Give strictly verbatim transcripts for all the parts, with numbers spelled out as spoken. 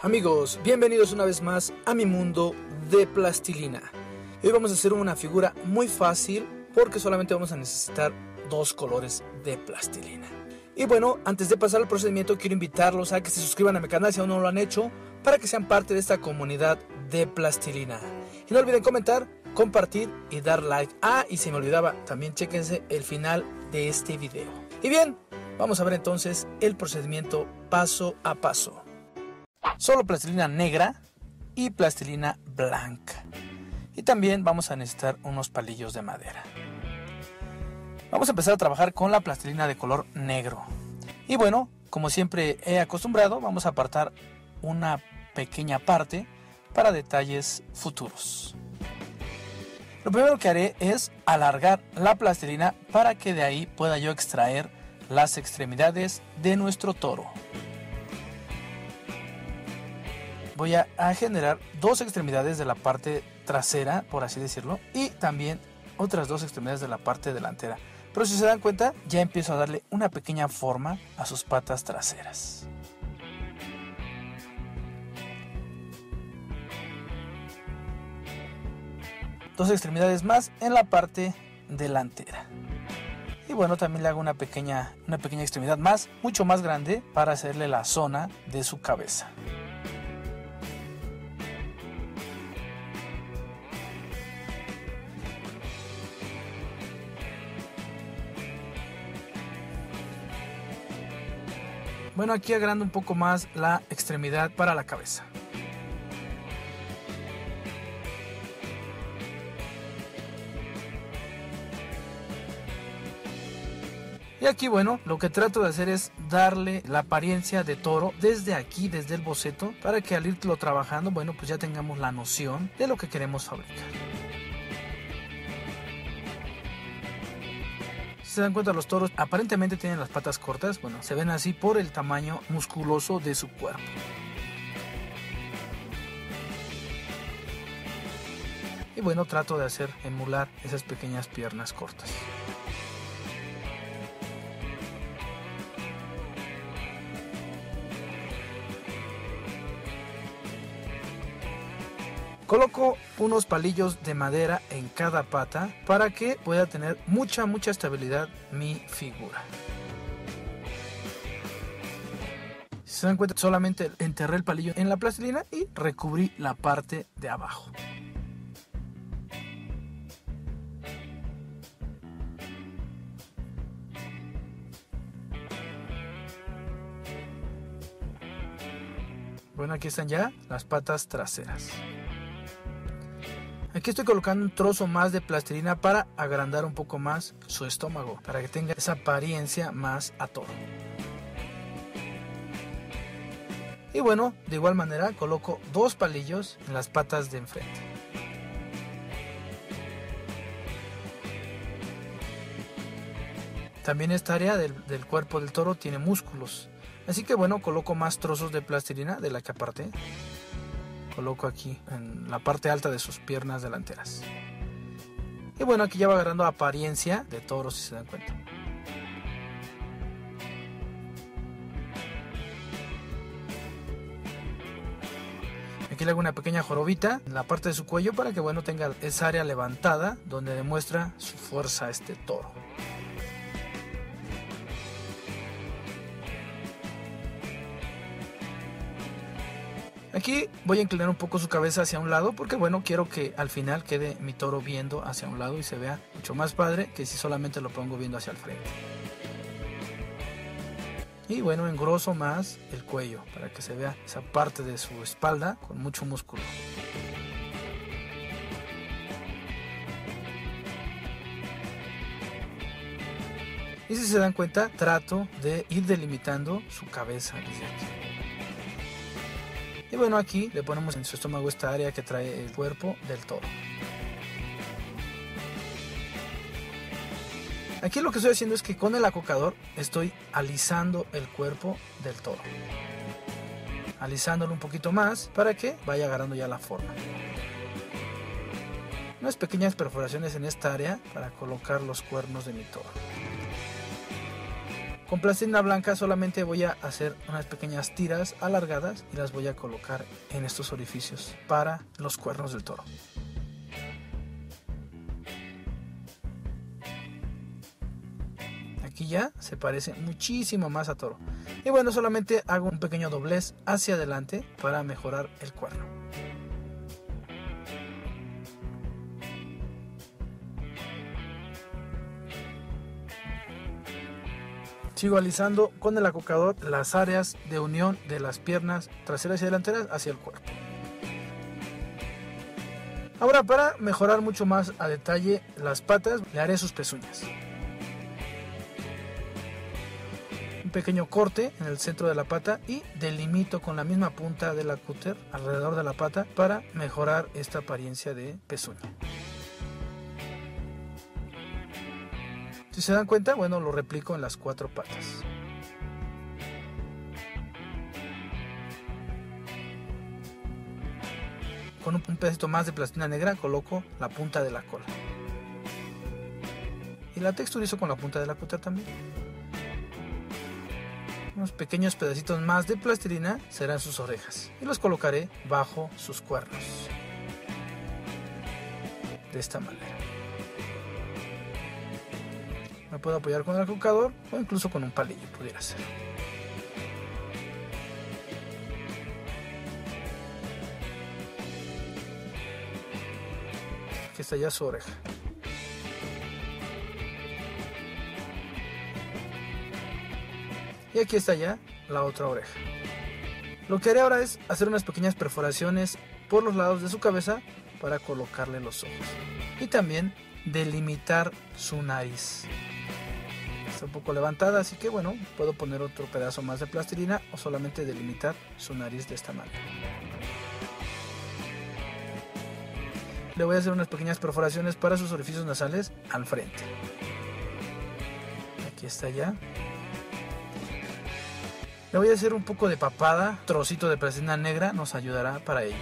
Amigos, bienvenidos una vez más a mi mundo de plastilina. Hoy vamos a hacer una figura muy fácil porque solamente vamos a necesitar dos colores de plastilina. Y bueno, antes de pasar al procedimiento quiero invitarlos a que se suscriban a mi canal si aún no lo han hecho, para que sean parte de esta comunidad de plastilina. Y no olviden comentar, compartir y dar like. Ah, y se me olvidaba, también chéquense el final de este video. Y bien, vamos a ver entonces el procedimiento paso a paso. Solo plastilina negra y plastilina blanca. Y también vamos a necesitar unos palillos de madera. Vamos a empezar a trabajar con la plastilina de color negro. Y bueno, como siempre he acostumbrado, vamos a apartar una pequeña parte para detalles futuros. Lo primero que haré es alargar la plastilina para que de ahí pueda yo extraer las extremidades de nuestro toro. Voy a, a generar dos extremidades de la parte trasera, por así decirlo, y también otras dos extremidades de la parte delantera. Pero si se dan cuenta, ya empiezo a darle una pequeña forma a sus patas traseras. Dos extremidades más en la parte delantera. Y bueno, también le hago una pequeña, una pequeña extremidad más, mucho más grande, para hacerle la zona de su cabeza. Bueno, aquí agrando un poco más la extremidad para la cabeza. Y aquí, bueno, lo que trato de hacer es darle la apariencia de toro desde aquí, desde el boceto, para que al irlo trabajando, bueno, pues ya tengamos la noción de lo que queremos fabricar. Si se dan cuenta, los toros aparentemente tienen las patas cortas, bueno, se ven así por el tamaño musculoso de su cuerpo. Y bueno, trato de hacer emular esas pequeñas piernas cortas. Coloco unos palillos de madera en cada pata para que pueda tener mucha, mucha estabilidad mi figura. Si se dan cuenta, solamente enterré el palillo en la plastilina y recubrí la parte de abajo. Bueno, aquí están ya las patas traseras. Aquí estoy colocando un trozo más de plastilina para agrandar un poco más su estómago, para que tenga esa apariencia más a toro. Y bueno, de igual manera coloco dos palillos en las patas de enfrente. También esta área del, del cuerpo del toro tiene músculos, así que bueno, coloco más trozos de plastilina de la que aparté. Coloco aquí en la parte alta de sus piernas delanteras. Y bueno, aquí ya va agarrando apariencia de toro, si se dan cuenta. Aquí le hago una pequeña jorobita en la parte de su cuello para que bueno tenga esa área levantada donde demuestra su fuerza este toro. Aquí voy a inclinar un poco su cabeza hacia un lado porque bueno, quiero que al final quede mi toro viendo hacia un lado y se vea mucho más padre que si solamente lo pongo viendo hacia el frente. Y bueno, engroso más el cuello para que se vea esa parte de su espalda con mucho músculo. Y si se dan cuenta, trato de ir delimitando su cabeza desde aquí. Y bueno, aquí le ponemos en su estómago esta área que trae el cuerpo del toro. Aquí lo que estoy haciendo es que con el acocador estoy alisando el cuerpo del toro. Alisándolo un poquito más para que vaya agarrando ya la forma. Unas pequeñas perforaciones en esta área para colocar los cuernos de mi toro. Con plastilina blanca solamente voy a hacer unas pequeñas tiras alargadas y las voy a colocar en estos orificios para los cuernos del toro. Aquí ya se parece muchísimo más a toro. Y bueno, solamente hago un pequeño doblez hacia adelante para mejorar el cuerno. Sigo alisando con el acocador las áreas de unión de las piernas traseras y delanteras hacia el cuerpo. Ahora, para mejorar mucho más a detalle las patas, le haré sus pezuñas. Un pequeño corte en el centro de la pata y delimito con la misma punta de la cúter alrededor de la pata para mejorar esta apariencia de pezuña. Si se dan cuenta, bueno, lo replico en las cuatro patas. Con un pedacito más de plastilina negra coloco la punta de la cola. Y la texturizo con la punta de la cúter también. Unos pequeños pedacitos más de plastilina serán sus orejas. Y los colocaré bajo sus cuernos. De esta manera. Me puedo apoyar con el acocador o incluso con un palillo, pudiera ser. Aquí está ya su oreja. Y aquí está ya la otra oreja. Lo que haré ahora es hacer unas pequeñas perforaciones por los lados de su cabeza para colocarle los ojos. Y también delimitar su nariz. Está un poco levantada, así que bueno, puedo poner otro pedazo más de plastilina o solamente delimitar su nariz de esta manera. Le voy a hacer unas pequeñas perforaciones para sus orificios nasales al frente. Aquí está ya. Le voy a hacer un poco de papada, trocito de plastilina negra nos ayudará para ello.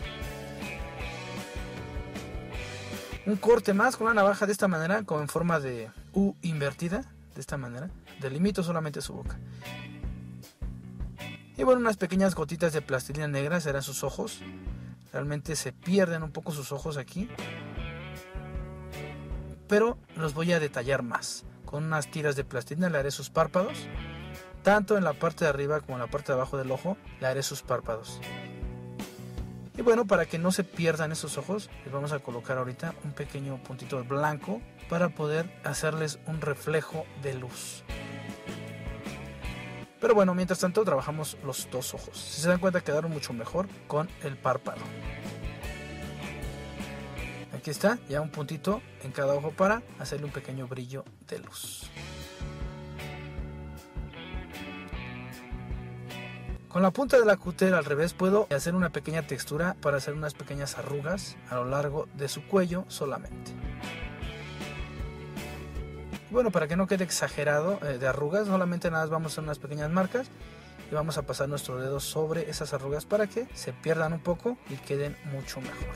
Un corte más con la navaja de esta manera, como en forma de U invertida. De esta manera, delimito solamente su boca. Y bueno, unas pequeñas gotitas de plastilina negra serán sus ojos. Realmente se pierden un poco sus ojos aquí, pero los voy a detallar más. Con unas tiras de plastilina le haré sus párpados. Tanto en la parte de arriba como en la parte de abajo del ojo le haré sus párpados. Y bueno, para que no se pierdan esos ojos, les vamos a colocar ahorita un pequeño puntito blanco para poder hacerles un reflejo de luz. Pero bueno, mientras tanto trabajamos los dos ojos. Si se dan cuenta, quedaron mucho mejor con el párpado. Aquí está, ya un puntito en cada ojo para hacerle un pequeño brillo de luz. Con la punta de la cúter al revés puedo hacer una pequeña textura para hacer unas pequeñas arrugas a lo largo de su cuello solamente. Bueno, para que no quede exagerado eh, de arrugas, solamente nada más vamos a hacer unas pequeñas marcas y vamos a pasar nuestro dedo sobre esas arrugas para que se pierdan un poco y queden mucho mejor.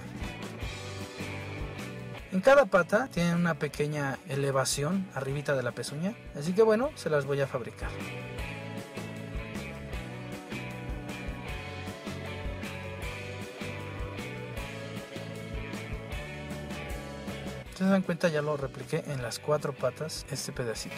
En cada pata tiene una pequeña elevación arribita de la pezuña, así que bueno, se las voy a fabricar. Si se dan cuenta, ya lo repliqué en las cuatro patas este pedacito.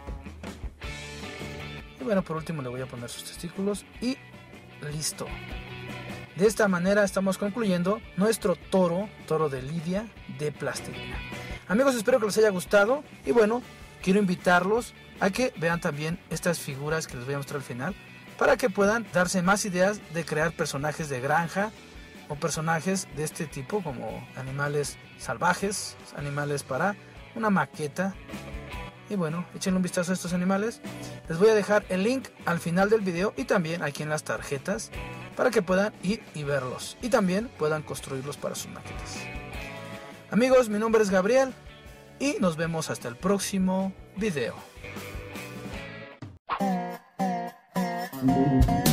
Y bueno, por último le voy a poner sus testículos y listo. De esta manera estamos concluyendo nuestro toro, toro de lidia de plastilina. Amigos, espero que les haya gustado y bueno, quiero invitarlos a que vean también estas figuras que les voy a mostrar al final para que puedan darse más ideas de crear personajes de granja o personajes de este tipo como animales salvajes, animales para una maqueta. Y bueno, échenle un vistazo a estos animales. Les voy a dejar el link al final del video y también aquí en las tarjetas para que puedan ir y verlos y también puedan construirlos para sus maquetas. Amigos, mi nombre es Gabriel y nos vemos hasta el próximo video.